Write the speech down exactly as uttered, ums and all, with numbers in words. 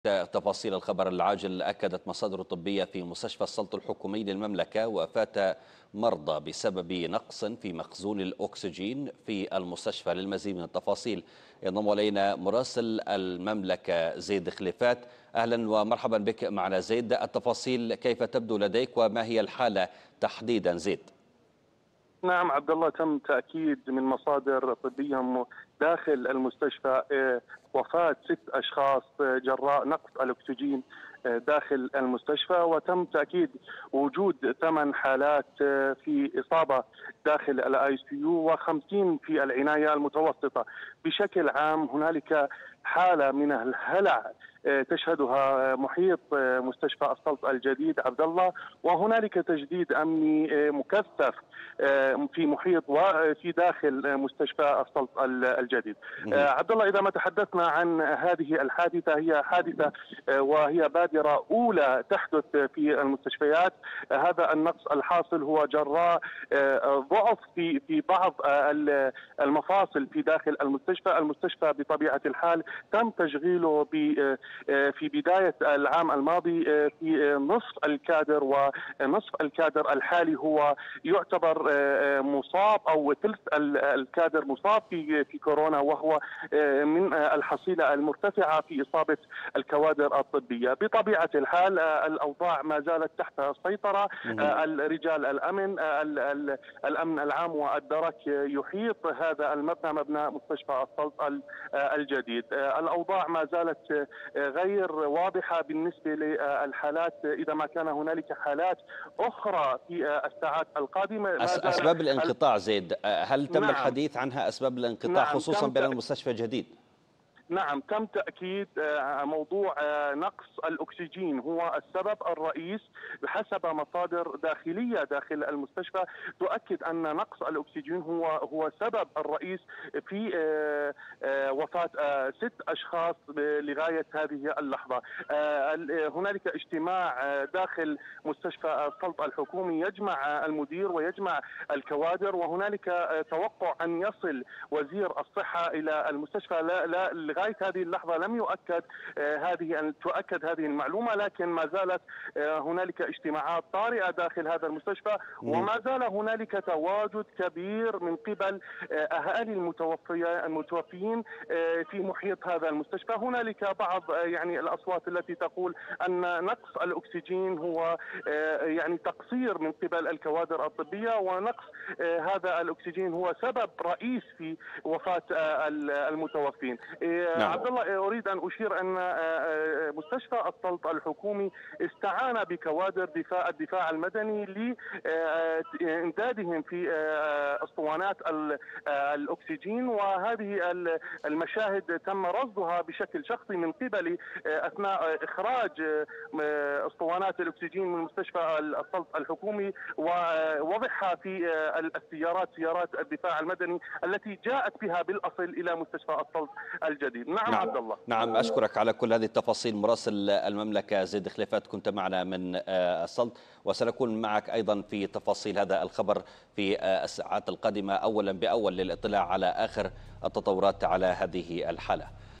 تفاصيل الخبر العاجل. أكدت مصادر طبية في مستشفى السلط الحكومي للمملكة وفاة مرضى بسبب نقص في مخزون الأكسجين في المستشفى. للمزيد من التفاصيل ينضم إلينا مراسل المملكة زيد خليفات. أهلا ومرحبا بك معنا زيد. التفاصيل كيف تبدو لديك وما هي الحالة تحديدا زيد؟ نعم عبد الله، تم تأكيد من مصادر طبية داخل المستشفى وفاة ست أشخاص جراء نقص الأكسجين داخل المستشفى، وتم تأكيد وجود ثمان حالات في إصابة داخل الاي سي يو وخمسين في العناية المتوسطة. بشكل عام هنالك حالة من الهلع تشهدها محيط مستشفى السلط الجديد عبد الله، وهنالك تجديد امني مكثف في محيط وفي داخل مستشفى السلط الجديد. عبد الله، اذا ما تحدثنا عن هذه الحادثه، هي حادثه وهي بادره اولى تحدث في المستشفيات. هذا النقص الحاصل هو جراء ضعف في في بعض المفاصل في داخل المستشفى. المستشفى بطبيعه الحال تم تشغيله في بداية العام الماضي في نصف الكادر، ونصف الكادر الحالي هو يعتبر مصاب أو ثلث الكادر مصاب في في كورونا، وهو من الحصيلة المرتفعة في إصابة الكوادر الطبية. بطبيعة الحال الأوضاع ما زالت تحت السيطرة. الرجال الأمن الأمن العام والدرك يحيط هذا المبنى، مبنى مستشفى السلط الجديد. الأوضاع ما زالت غير واضحة بالنسبة للحالات، إذا ما كان هنالك حالات أخرى في الساعات القادمة. أسباب الانقطاع زيد، هل تم نعم. الحديث عنها أسباب الانقطاع؟ نعم. خصوصا بين المستشفى الجديد؟ نعم، تم تأكيد موضوع نقص الأكسجين هو السبب الرئيس بحسب مصادر داخلية داخل المستشفى، تؤكد أن نقص الأكسجين هو هو سبب الرئيس في وفاة ست أشخاص لغاية هذه اللحظة. هنالك اجتماع داخل مستشفى السلط الحكومي يجمع المدير ويجمع الكوادر، وهنالك توقع أن يصل وزير الصحة إلى المستشفى. لا لا لغاية هذه اللحظة لم يؤكد هذه أن تؤكد هذه المعلومة، لكن ما زالت هنالك اجتماعات طارئة داخل هذا المستشفى، وما زال هنالك تواجد كبير من قبل أهالي المتوفيين في محيط هذا المستشفى. هنالك بعض يعني الأصوات التي تقول أن نقص الأكسجين هو يعني تقصير من قبل الكوادر الطبية، ونقص هذا الأكسجين هو سبب رئيس في وفاة المتوفين. نعم. عبد الله، اريد ان اشير ان مستشفى السلط الحكومي استعان بكوادر دفاع الدفاع المدني لامدادهم في اسطوانات الاكسجين، وهذه المشاهد تم رصدها بشكل شخصي من قبلي اثناء اخراج اسطوانات الاكسجين من مستشفى السلط الحكومي ووضعها في السيارات سيارات الدفاع المدني التي جاءت بها بالاصل الى مستشفى السلط الجديد. نعم, نعم عبد الله. نعم، أشكرك على كل هذه التفاصيل. مراسل المملكة زيد خليفات كنت معنا من السلط، وسنكون معك أيضا في تفاصيل هذا الخبر في الساعات القادمة أولا بأول للاطلاع على آخر التطورات على هذه الحالة.